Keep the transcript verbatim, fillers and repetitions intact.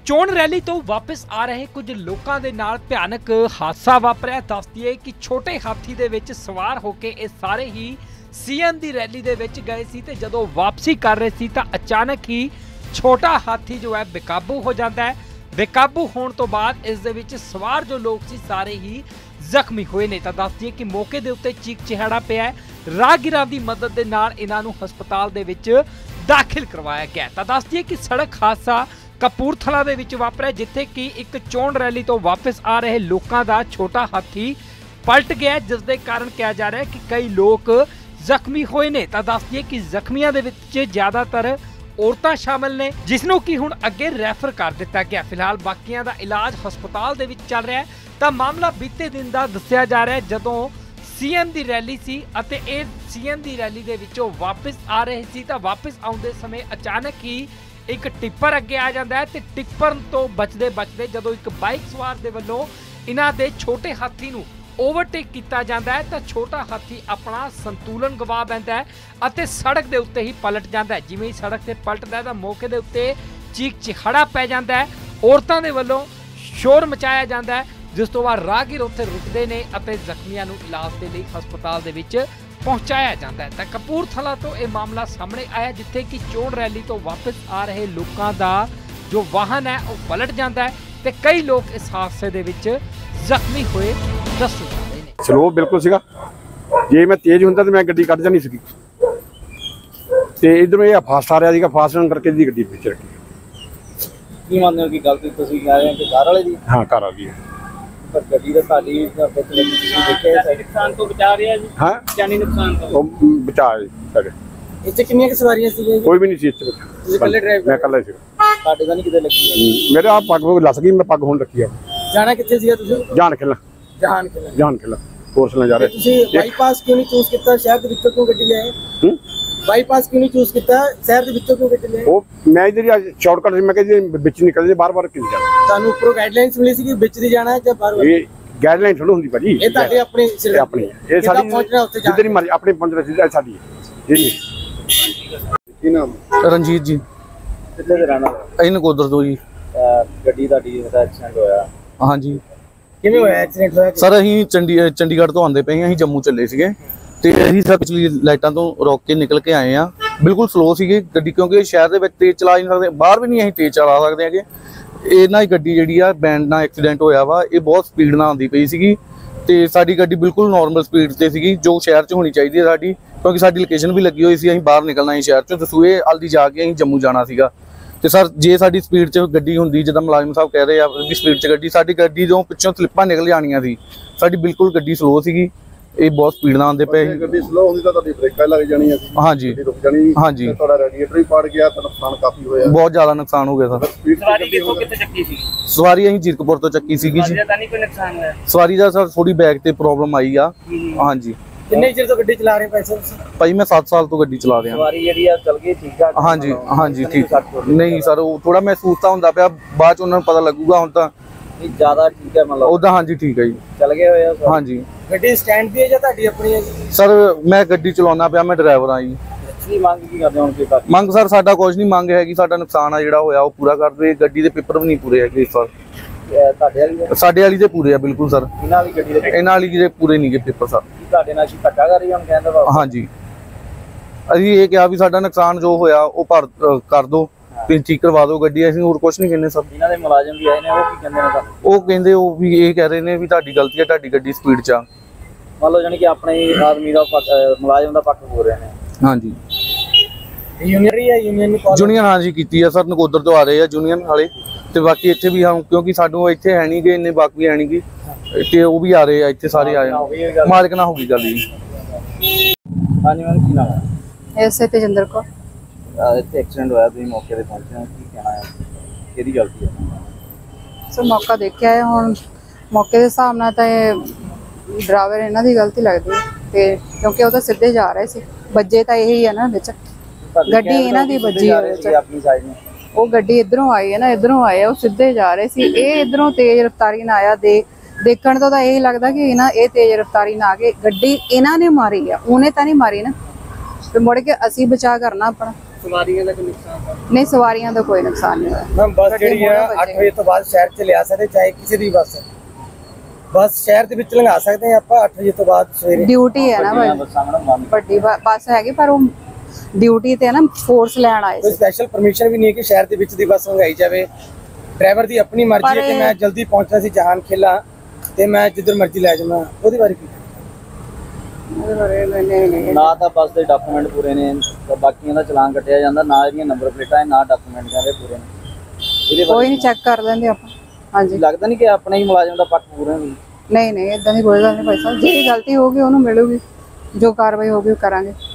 ਚੋਣ ਰੈਲੀ ਤੋਂ ਵਾਪਸ ਆ ਰਹੇ ਕੁਝ ਲੋਕਾਂ ਦੇ ਨਾਲ ਭਿਆਨਕ ਹਾਦਸਾ ਵਾਪਰਿਆ। ਦੱਸ ਦਈਏ ਕਿ ਛੋਟੇ ਹਾਥੀ ਦੇ ਵਿੱਚ ਸਵਾਰ ਹੋ ਕੇ ਇਹ ਸਾਰੇ ਹੀ ਸੀਐਮ ਦੀ ਰੈਲੀ ਦੇ ਵਿੱਚ ਗਏ ਸੀ ਤੇ ਜਦੋਂ ਵਾਪਸੀ ਕਰ ਰਹੇ ਸੀ ਤਾਂ ਅਚਾਨਕ ਹੀ ਛੋਟਾ ਹਾਥੀ ਜੋ ਹੈ ਬੇਕਾਬੂ ਹੋ ਜਾਂਦਾ ਹੈ। ਬੇਕਾਬੂ ਹੋਣ ਤੋਂ ਬਾਅਦ ਇਸ ਦੇ ਵਿੱਚ ਸਵਾਰ ਜੋ ਲੋਕ ਸੀ ਸਾਰੇ ਹੀ ਜ਼ਖਮੀ ਹੋਏ ਨੇ। ਤਾਂ ਦੱਸ ਦਈਏ ਕਿ ਮੌਕੇ ਦੇ ਉੱਤੇ ਚੀਕ ਚਿਹਾੜਾ ਪਿਆ ਹੈ। ਰਾਹਗੀਰਾਂ ਦੀ ਮਦਦ ਦੇ ਨਾਲ ਇਹਨਾਂ ਨੂੰ ਹਸਪਤਾਲ ਦੇ ਵਿੱਚ ਦਾਖਲ ਕਰਵਾਇਆ ਗਿਆ। ਤਾਂ ਦੱਸ ਦਈਏ ਕਿ ਸੜਕ ਹਾਦਸਾ ਕਪੂਰਥਲਾ ਦੇ ਵਿੱਚ ਵਾਪਰਿਆ, ਜਿੱਥੇ ਕਿ ਇੱਕ ਚੋਣ ਰੈਲੀ ਤੋਂ ਵਾਪਸ ਆ ਰਹੇ ਲੋਕਾਂ ਦਾ ਛੋਟਾ ਹਾਥੀ ਪਲਟ ਗਿਆ, ਜਿਸ ਦੇ ਕਾਰਨ ਕਿਹਾ ਜਾ ਰਿਹਾ ਹੈ ਕਿ ਕਈ ਲੋਕ ਜ਼ਖਮੀ ਹੋਏ ਨੇ। ਤਾਂ ਦੱਸ ਦਈਏ ਕਿ ਜ਼ਖਮੀਆਂ ਦੇ ਵਿੱਚ ਜ਼ਿਆਦਾਤਰ ਔਰਤਾਂ ਸ਼ਾਮਲ ਨੇ, ਜਿਸ ਨੂੰ ਕਿ ਹੁਣ ਅੱਗੇ ਰੈਫਰ ਕਰ ਦਿੱਤਾ ਗਿਆ। ਫਿਲਹਾਲ ਬਾਕੀਆਂ ਦਾ ਇਲਾਜ ਹਸਪਤਾਲ ਦੇ ਵਿੱਚ ਚੱਲ ਰਿਹਾ ਹੈ। ਤਾਂ ਮਾਮਲਾ ਬੀਤੇ ਦਿਨ ਦਾ ਦੱਸਿਆ ਜਾ ਰਿਹਾ ਹੈ, ਜਦੋਂ ਸੀਐਮ ਦੀ ਰੈਲੀ ਸੀ ਅਤੇ ਇਹ ਸੀਐਮ ਦੀ ਰੈਲੀ ਦੇ ਵਿੱਚੋਂ ਵਾਪਸ ਆ ਰਹੇ ਸੀ ਤਾਂ ਵਾਪਸ ਆਉਂਦੇ ਸਮੇਂ ਅਚਾਨਕ ਹੀ ਇੱਕ ਟਿੱਪਰ ਅੱਗੇ ਆ ਜਾਂਦਾ ਹੈ ਤੇ ਟਿੱਪਰ ਤੋਂ ਬਚਦੇ ਬਚਦੇ ਜਦੋਂ ਇੱਕ ਬਾਈਕ ਸਵਾਰ ਦੇ ਵੱਲੋਂ ਇਹਨਾਂ ਦੇ ਛੋਟੇ ਹਾਥੀ ਨੂੰ ਓਵਰਟੇਕ ਕੀਤਾ ਜਾਂਦਾ ਹੈ ਤਾਂ ਛੋਟਾ ਹਾਥੀ ਆਪਣਾ ਸੰਤੁਲਨ ਗਵਾ ਬੈਂਦਾ ਹੈ ਅਤੇ ਸੜਕ ਦੇ ਉੱਤੇ ਹੀ ਪਲਟ ਜਾਂਦਾ ਹੈ। ਜਿਵੇਂ ਹੀ ਸੜਕ ਤੇ ਪਲਟਦਾ ਹੈ ਤਾਂ ਮੌਕੇ ਦੇ ਉੱਤੇ ਚੀਕ ਚਿਹਾੜਾ ਪੈ ਜਾਂਦਾ ਹੈ। ਔਰਤਾਂ ਦੇ ਵੱਲੋਂ ਸ਼ੋਰ ਮਚਾਇਆ ਜਾਂਦਾ ਹੈ, ਜਿਸ ਤੋਂ ਬਾਅਦ ਰਾਹਗੀਰ ਉੱਥੇ ਰੁਕਦੇ ਨੇ ਅਤੇ ਜ਼ਖਮੀਆਂ ਨੂੰ ਇਲਾਜ ਦੇ ਲਈ ਹਸਪਤਾਲ ਦੇ ਵਿੱਚ ਪਹੁੰਚਾਇਆ ਜਾਂਦਾ ਹੈ। ਤਾਂ ਕਪੂਰਥਲਾ ਤੋਂ ਇਹ ਮਾਮਲਾ ਸਾਹਮਣੇ ਆਇਆ, ਜਿੱਥੇ ਕਿ ਚੋਣ ਰੈਲੀ ਤੋਂ ਵਾਪਸ ਆ ਰਹੇ ਲੋਕਾਂ ਦਾ ਜੋ ਵਾਹਨ ਹੈ ਉਹ ਪਲਟ ਜਾਂਦਾ ਹੈ ਤੇ ਕਈ ਲੋਕ ਇਸ ਹਾਦਸੇ ਦੇ ਵਿੱਚ ਜ਼ਖਮੀ ਹੋਏ ਦੱਸੇ ਜਾਂਦੇ ਨੇ। ਸਲੋ ਬਿਲਕੁਲ ਸੀਗਾ, ਜੇ ਮੈਂ ਤੇਜ਼ ਹੁੰਦਾ ਤਾਂ ਮੈਂ ਗੱਡੀ ਕੱਢ ਜਾਣੀ ਸੀਗੀ ਤੇ ਇਧਰੋਂ ਇਹ ਫਾਸਟ ਆ ਰਿਹਾ ਸੀਗਾ, ਫਾਸਟ ਹੋਣ ਕਰਕੇ ਦੀ ਗੱਡੀ ਵਿੱਚ ਰੱਖੀ। ਕੀ ਮੰਨਦੇ ਹੋ ਕਿ ਗਲਤੀ ਤੁਸੀਂ ਕਹਿ ਰਹੇ ਹੋ ਕਿ ਕਾਰ ਵਾਲੇ ਦੀ? ਹਾਂ, ਕਾਰ ਵਾਲੀ ਹੈ। ਪਰ ਗੱਡੀ ਦਾ ਤੁਹਾਡੀ ਦੇਖਿਆ ਨੁਕਸਾਨ ਤੋਂ ਬਚਾ ਰਿਹਾ ਜੀ? ਹਾਂ, ਜਾਨੀ ਨੁਕਸਾਨ ਤੋਂ ਉਹ ਬਚਾ ਸਾਡੇ। ਇੱਥੇ ਕਿੰਨੀਆਂ ਸਵਾਰੀਆਂ ਸੀਗੀਆਂ? ਕੋਈ ਵੀ ਨਹੀਂ ਸੀ ਇੱਥੇ। ਤੁਸੀਂ ਇਕੱਲੇ ਡਰਾਈਵਰ? ਮੈਂ ਇਕੱਲਾ ਸੀ। ਤੁਹਾਡੇ ਤਾਂ ਨਹੀਂ ਕਿਤੇ ਲੱਗੀ? ਮੇਰੇ ਆ ਪੱਗ ਲੱਸ ਗਈ, ਮੈਂ ਪੱਗ ਹੁਣ ਰੱਖੀ ਆ। ਜਾਣਾ ਕਿੱਥੇ ਸੀਗਾ ਤੁਸੀਂ? ਜਾਨ ਖਿਲਾ। ਜਹਾਨ ਕਿਲਾ। ਜਾਨ ਖਿਲਾ ਕੋਰਸ ਨਾਲ ਜਾ ਰਹੇ। ਤੁਸੀਂ ਬਾਈਪਾਸ ਕਿਉਂ ਨਹੀਂ ਚੂਜ਼ ਕੀਤਾ? ਸ਼ਹਿਰ ਦੇ ਵਿੱਚੋਂ ਕਿਉਂ ਗੱਡੀ ਲਿਆਏ? ਹੂੰ, ਬਾਈਪਾਸ ਕਿਉਂ ਨਹੀਂ ਚੂਜ਼ ਕੀਤਾ? ਸ਼ਹਿਰ ਦੇ ਵਿੱਚੋਂ ਕਿਉਂ ਗੱਡੀ ਲਿਆਏ? ਉਹ ਮੈਂ ਇਧਰ ਸ਼ਾਰਟਕਟ ਸੀ, ਮੈਂ ਕਿਹਾ ਜੀ ਵਿੱਚ ਨਿਕਲ ਜੇ, ਬਾਰ-ਬਾਰ ਕਿਉਂ ਜਾਣਾ। ਤੁਹਾਨੂੰ ਉੱਪਰੋਂ ਗਾਈਡਲਾਈਨਸ ਮਿਲੀ ਸੀ ਕਿ ਵਿੱਚ ਦੀ ਜਾਣਾ ਹੈ ਜਾਂ ਬਾਹਰ? ਇਹ ਗਾਈਡਲਾਈਨ ਥੋੜੀ ਹੁੰਦੀ ਭਾਜੀ, ਇਹ ਤੁਹਾਡੇ ਆਪਣੇ ਇਹ ਆਪਣੀ ਇਹ ਸਾਡੀ ਪਹੁੰਚਣਾ ਉੱਥੇ ਜਿੱਧਰ ਹੀ ਮਰਜ਼ੀ ਆਪਣੇ ਪਹੁੰਚਣਾ ਸਿੱਧਾ ਸਾਡੀ ਹੈ ਜੀ। ਕੀ ਨਾਮ? ਰਣਜੀਤ ਜੀ। ਕਿੱਥੇ ਦੇ ਰਹਿਣਾ? ਅਸੀਂ ਨਕੋਦਰ ਤੋਂ ਜੀ। ਗੱਡੀ ਤੁਹਾਡੀ ਦਾ ਐਕਸੀਡੈਂਟ ਹੋਇਆ? ਹਾਂਜੀ। ਕਿਵੇਂ ਹੋਇਆ ਐਕਸੀਡੈਂਟ? ਹੋਇਆ ਸਰ ਅਸੀਂ ਚੰਡੀ ਚੰਡੀਗੜ੍ਹ ਤੋਂ ਆਉਂਦੇ ਪਏ ਹਾਂ, ਅਸੀਂ ਜੰਮੂ ਚੱਲੇ ਸੀਗੇ ਤੇ ਅਸੀਂ ਸਰ ਪਿਛਲੀ ਲਾਈਟਾਂ ਤੋਂ ਰੋਕ ਕੇ ਨਿਕਲ ਕੇ ਆਏ ਆ। ਬਿਲਕੁਲ ਸਲੋ ਸੀਗੀ ਗੱਡੀ, ਕਿਉਂਕਿ ਸ਼ਹਿਰ ਦੇ ਵਿੱਚ ਤੇਜ਼ ਚਲਾ ਨਹੀਂ ਸਕਦੇ, ਬਾਹਰ ਵੀ ਨਹੀਂ ਅਸੀਂ ਤੇਜ਼ ਚਲਾ ਸਕਦੇ ਹੈਗੇ। ਇਹਨਾਂ ਦੀ ਗੱਡੀ ਜਿਹੜੀ ਆ ਬੈਂਡ ਨਾਲ ਐਕਸੀਡੈਂਟ ਹੋਇਆ ਵਾ। ਇਹ ਬਹੁਤ ਸਪੀਡ ਨਾਲ ਆਉਂਦੀ ਪਈ ਸੀਗੀ ਤੇ ਸਾਡੀ ਗੱਡੀ ਬਿਲਕੁਲ ਨਾਰਮਲ ਸਪੀਡ ਤੇ ਸੀਗੀ, ਜੋ ਸ਼ਹਿਰ 'ਚ ਹੋਣੀ ਚਾਹੀਦੀ ਹੈ ਸਾਡੀ, ਕਿਉਂਕਿ ਸਾਡੀ ਲੋਕੇਸ਼ਨ ਵੀ ਲੱਗੀ ਹੋਈ ਸੀ। ਅਸੀਂ ਬਾਹਰ ਨਿਕਲਣਾ ਸੀ ਸ਼ਹਿਰ 'ਚੋਂ, ਦਸੂਏ ਹਲਦੀ ਜਾ ਕੇ ਅਸੀਂ ਜੰਮੂ ਜਾਣਾ ਸੀਗਾ। ਤੇ ਸਰ ਜੇ ਸਾਡੀ ਸਪੀਡ 'ਚ ਗੱਡੀ ਹੁੰਦੀ, ਜਿੱਦਾਂ ਮੁਲਾਜ਼ਮ ਸਾਹਿਬ ਕਹਿ ਰਹੇ ਆ ਵੀ ਸਪੀਡ 'ਚ ਗੱਡੀ, ਸਾਡੀ ਗੱਡੀ ਤੋਂ ਪਿੱਛੋਂ ਸਲਿੱਪਾਂ ਨਿਕਲ ਜਾਣੀਆਂ ਸੀ। ਸਾਡੀ ਬਿਲਕੁਲ ਗੱਡੀ ਸਲੋ ਸੀਗੀ, ਇਹ ਬਹੁਤ ਸਪੀਡ ਨਾਲ ਆਉਂਦੇ ਪਏ। ਗੱਡੀ ਸਲੋ ਹੁੰਦੀ ਤਾਂ ਤੁਹਾਡੀ ਬ੍ਰੇਕਾਂ ਲੱਗ ਜਾਣੀਆਂ ਸੀ। ਹਾਂਜੀ ਰੁਕ ਜਾਣੀ। ਹਾਂਜੀ, ਤੁਹਾਡਾ ਰੈਡੀਏਟਰ ਵੀ ਪਾੜ ਗਿਆ ਤਾਂ ਨੁਕਸਾਨ ਕਾਫੀ ਹੋਇਆ। ਬਹੁਤ ਜ਼ਿਆਦਾ ਨੁਕਸਾਨ ਹੋ ਗਿਆ ਸਰ। ਸਵਾਰੀ ਕਿੱਥੋਂ ਕਿੱਥੇ ਚੱਕੀ ਸੀ? ਸਵਾਰੀ ਅਸੀਂ ਜੀਰਕਪੁਰ ਤੋਂ ਚੱਕੀ ਸੀਗੀ ਜੀ। ਤਾਂ ਨਹੀਂ ਕੋਈ ਨੁਕਸਾਨ ਹੋਇਆ? ਸਵਾਰੀ ਦਾ ਸਰ ਥੋੜੀ ਬੈਕ ਤੇ ਪ੍ਰੋਬਲਮ ਆਈ ਆ। ਹਾਂਜੀ। ਕਿੰਨੇ ਚਿਰ ਤੋਂ ਗੱਡੀ ਚਲਾ ਰਹੇ ਪੈਸੇ? ਭਾਈ ਮੈਂ ਸੱਤ ਸਾਲ ਤੋਂ ਗੱਡੀ ਚਲਾ ਰਿਹਾ। ਸਵਾਰੀ ਜਿਹੜੀ ਆ ਚੱਲ ਗਈ ਠੀਕ ਆ? ਹਾਂਜੀ ਹਾਂਜੀ ਠੀਕ। ਨਹੀਂ ਸਰ, ਉਹ ਥੋੜਾ ਮਹਿਸੂਸ ਤਾਂ ਹੁੰਦਾ ਪਿਆ, ਬਾਅਦ ਚ ਉਹਨਾਂ ਨੂੰ ਪਤਾ ਲੱਗੂਗਾ। ਹੁਣ ਤਾਂ ਜ਼ਿਆਦਾ ਠੀਕ ਹੈ ਮਤਲਬ? ਉਦਾਂ ਹਾਂਜੀ ਠੀਕ ਹੈ ਜੀ। ਚੱਲ ਗਏ ਹੋਏ ਆ? ਹਾਂਜੀ। ਗੱਡੀ ਸਟੈਂਡ ਦੀ ਹੈ ਜਾਂ ਤੁਹਾਡੀ ਆਪਣੀ ਹੈ? ਸਰ ਮੈਂ ਗੱਡੀ ਚਲਾਉਣਾ ਪਿਆ, ਮੈਂ ਡਰਾਈਵਰ ਆ ਜੀ। ਕੀ ਮੰਗ ਕੀ ਕਰਦੇ ਹੁਣ? ਕੀ ਮੰਗ ਸਰ ਸਾਡਾ ਕੁਝ ਨਹੀਂ ਮੰਗ ਹੈਗੀ, ਸਾਡਾ ਨੁਕਸਾਨ ਆ ਜਿਹੜਾ ਹੋਇਆ ਉਹ ਪੂਰਾ ਕਰ ਦੇ। ਗੱਡੀ ਦੇ ਪੇਪਰ ਵੀ ਨਹੀਂ ਪੂਰੇ ਹੈਗੇ ਇਸ ਵਾਰ। ਤੁਹਾਡੇ ਵਾਲੀ? ਸਾਡੇ ਵਾਲੀ ਦੇ ਪੂਰੇ ਆ ਬਿਲਕੁਲ ਸਰ। ਇਹਨਾਂ ਵਾਲੀ ਗੱਡੀ ਦੇ? ਇਹਨਾਂ ਵਾਲੀ ਦੇ ਪੂਰੇ ਨਹੀਂ ਗੇ ਪੇਪਰ ਸਰ। ਤੁਹਾਡੇ ਨਾਲ ਕੀ ਧੱਕਾ ਕਰ ਰਹੀ ਹੁਣ ਕਹਿੰਦੇ? ਹਾਂਜੀ, ਅਸੀਂ ਇਹ ਕਿਹਾ ਵੀ ਸਾਡਾ ਨੁਕਸਾਨ ਜੋ ਹੋਇਆ ਉਹ ਭਰ ਕਰ ਦੋ, ਤੁਸੀਂ ਠੀਕ ਕਰਵਾ ਦਿਓ ਗੱਡੀ, ਅਸੀਂ ਹੋਰ ਕੁਝ ਨਹੀਂ ਕਹਿੰਦੇ ਸਰ। ਇਹਨਾਂ ਦੇ ਮੁਲਾਜ਼ਮ ਵੀ ਆਏ ਨੇ, ਉਹ ਕੀ ਕਹਿੰਦੇ ਨੇ ਤੁਹਾਨੂੰ? ਉਹ ਕਹਿੰਦੇ ਉਹ ਵੀ ਇਹ ਕਹਿ ਰਹੇ ਨੇ ਵੀ ਤੁਹਾਡੀ ਗਲਤੀ ਹੈ, ਤੁਹਾਡੀ ਗੱਡੀ ਸਪੀਡ 'ਚ ਆ। ਮੰਨ ਲਓ ਜਾਨੀ ਕਿ ਆਪਣੇ ਆਦਮੀ ਦਾ ਮੁਲਾਜ਼ਮ ਦਾ ਪੱਖ ਹੋ ਰਹੇ ਨੇ। ਹਾਂਜੀ। ਯੂਨੀਅਨ ਹੈ? ਯੂਨੀਅਨ ਨੂੰ ਯੂਨੀਅਨ ਹਾਂਜੀ ਕੀਤੀ ਆ ਸਰ, ਨਕੋਦਰ ਤੋਂ ਆ ਰਹੇ ਆ ਯੂਨੀਅਨ ਵਾਲੇ ਤੇ ਬਾਕੀ ਇੱਥੇ ਵੀ ਹਾਂ, ਕਿਉਂਕਿ ਸਾਨੂੰ ਇੱਥੇ ਹੈ ਨਹੀਂ ਗੇ ਇੰਨੇ ਬਾਕੀ ਹੈ ਨਹੀਂ ਗੇ ਤੇ ਉਹ ਵੀ ਆ ਰਹੇ ਆ ਇੱਥੇ ਸਾਰੇ ਆਏ। ਮਾਲਕ ਨਾਲ ਹੋ ਗਈ ਗੱਲ ਜੀ। ਹਾਂਜੀ ਮੈਮ, ਕੀ ਨਾਮ ਹੈ? ਐਸੇ ਤੇਜਿੰਦਰ ਕੌਰ। ਇੱਥੇ ਐਕਸੀਡੈਂਟ ਹੋਇਆ, ਤੁਸੀਂ ਮੌਕੇ ਤੇ ਪਹੁੰਚੇ ਹੋ, ਕੀ ਕਹਿਣਾ ਹੈ? ਕਿਹਦੀ ਗਲਤੀ ਹੈ? ਸੋ ਮੌਕਾ ਦੇਖਿਆ ਹੈ, ਹੁਣ ਮੌਕੇ ਦੇ ਹਿਸਾਬ ਨਾਲ ਤਾਂ ਇਹ ਡਰਾਈਵਰ ਇਹਨਾਂ ਦੀ ਗਲਤੀ ਲੱਗਦੀ ਹੈ ਤੇ ਕਿਉਂਕਿ ਉਹ ਤਾਂ ਸਿੱਧੇ ਜਾ ਰਹੇ ਸੀ, ਵੱਜੇ ਤਾਂ ਇਹੀ ਹੈ ਨਾ ਵਿੱਚ, ਗੱਡੀ ਇਹਨਾਂ ਦੀ ਵੱਜੀ ਹੈ ਵਿੱਚ। ਆਪਣੀ ਸਾਈਡ ਨੂੰ ਉਹ ਗੱਡੀ ਇਧਰੋਂ ਆਈ ਹੈ ਨਾ, ਇਧਰੋਂ ਆਏ ਉਹ ਸਿੱਧੇ ਜਾ ਰਹੇ ਸੀ, ਇਹ ਇਧਰੋਂ ਤੇਜ਼ ਰਫ਼ਤਾਰੀ ਨਾਲ ਆਇਆ। ਦੇ ਦੇਖਣ ਤੋਂ ਤਾਂ ਇਹ ਲੱਗਦਾ ਕਿ ਇਹਨਾਂ ਇਹ ਤੇਜ਼ ਰਫ਼ਤਾਰੀ ਨਾਲ ਆ ਕੇ ਗੱਡੀ ਇਹਨਾਂ ਨੇ ਮਾਰੀ ਆ, ਉਹਨੇ ਤਾਂ ਨਹੀਂ ਮਾਰੀ ਨਾ। ਤੇ ਮੁੜ ਕੇ ਅਸੀਂ ਬਚਾ ਕਰਨਾ ਆਪਣਾ। ਸਵਾਰੀਆਂ ਦਾ ਕੋਈ ਨੁਕਸਾਨ ਤਾਂ ਨਹੀਂ ਸਵਾਰੀਆਂ ਦਾ ਕੋਈ ਨੁਕਸਾਨ ਨਹੀਂ ਹੋਇਆ। ਮੈਮ ਬੱਸ ਜਿਹੜੀ ਹੈ ਅੱਠ ਵਜੇ ਤੋਂ ਬਾਅਦ ਸ਼ਹਿਰ ਚ ਲਿਆ ਸਕਦੇ, ਚਾਹੇ ਕਿਸੇ ਦੀ ਬੱਸ ਹੈ। ਬੱਸ ਸ਼ਹਿਰ ਦੇ ਵਿੱਚ ਲੰਘਾ ਸਕਦੇ ਆ ਆਪਾਂ ਅੱਠ ਵਜੇ ਤੋਂ ਬਾਅਦ ਸਵੇਰੇ। ਡਿਊਟੀ ਹੈ ਨਾ ਵੱਡੀਆਂ ਭਾਈ, ਬੱਸਾਂ ਮੈਡਮ ਬੰਦ ਵੱਡੀ ਬ- ਬੱਸ ਹੈਗੀ ਪਰ ਉਹ ਡਿਊਟੀ ਤੇ ਨਾ ਫੋਰਸ ਲੈਣ ਆਏ ਕੋਈ ਸੀ। ਸਪੈਸ਼ਲ ਪਰਮਿਸ਼ਨ ਵੀ ਨਹੀਂ ਹੈ ਕਿ ਸ਼ਹਿਰ ਦੇ ਵਿੱਚ ਦੀ ਬੱਸ ਲੰਘਾਈ ਜਾਵੇ। ਡਰਾਈਵਰ ਦੀ ਆਪਣੀ ਮਰਜ਼ੀ ਹੈ ਪਰ ਕਿ ਇਹ- ਮੈਂ ਜਲਦੀ ਪਹੁੰਚਣਾ ਸੀ ਜਹਾਨ ਖੇਲਾ ਤੇ ਮੈਂ ਜਿੱਧਰ ਮਰਜ਼ੀ ਲੈ ਜਾਵਾਂ, ਉਹਦੇ ਬਾਰੇ ਕੀ? ਨਹੀਂ ਨਹੀਂ ਨਾ ਤਾਂ ਬੱਸ ਦੇ ਡਾਕੂਮੈਂਟ ਪੂਰੇ ਨੇ, ਤਾਂ ਬਾਕੀਆਂ ਦਾ ਚਲਾਨ ਕੱਟਿਆ ਜਾਂਦਾ, ਨਾ ਇਹਦੀਆਂ ਨੰਬਰ ਪਲੇਟਾਂ ਨਾ ਡਾਕੂਮੈਂਟ ਕਹਿੰਦੇ ਪੂਰੇ ਨੇ। ਇਹਦੇ ਕੋਈ ਬਾਰੇ ਨਹੀਂ ਚੈੱਕ ਕਰ ਲੈਂਦੇ ਆਪਾਂ। ਹਾਂਜੀ ਲੱਗਦਾ ਨਹੀਂ ਕਿ ਆਪਣੇ ਹੀ ਮੁਲਾਜ਼ਮ ਦਾ ਪੱਖ ਪੂਰਾ ਨਹੀਂ। ਨਹੀਂ ਨਹੀਂ ਇਦਾਂ ਦੀ ਕੋਈ ਗੱਲ ਨਹੀਂ ਭਾਈ ਸਾਹਿਬ, ਜਿਹੜੀ ਗਲਤੀ ਹੋਊਗੀ ਉਹਨੂੰ ਮਿਲੂਗੀ, ਜੋ ਕਾਰਵਾਈ ਹੋਊਗੀ ਉਹ ਕਰਾਂਗੇ।